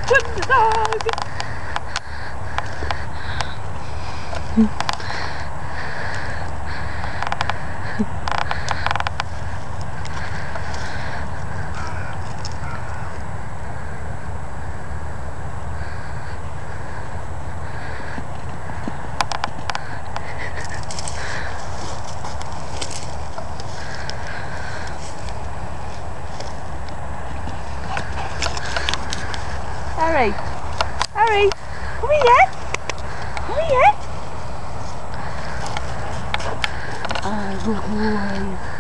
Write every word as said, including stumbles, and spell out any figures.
Wonder dog! Harry, Harry, come here, come here. Oh, good boy.